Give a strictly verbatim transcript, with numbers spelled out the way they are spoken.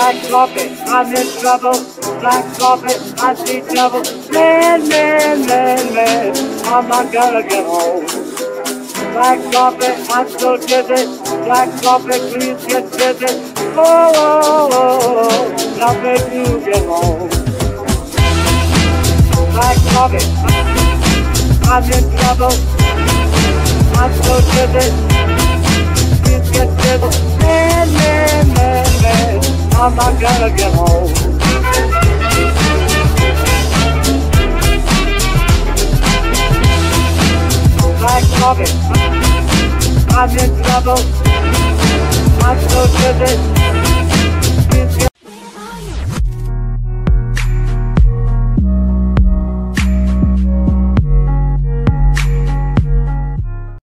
Black coffee, I'm in trouble. Black coffee, I see trouble. Man, man, man, man, I'm not gonna get home. Black coffee, I'm so dizzy. Black coffee, please get busy. Oh, oh, oh, oh, now make you get home. Black coffee, I'm in trouble. I'm so dizzy. Please get busy. Man, man, man, man, I'm not gonna get home. Black coffee, I'm in trouble. I'm so dizzy.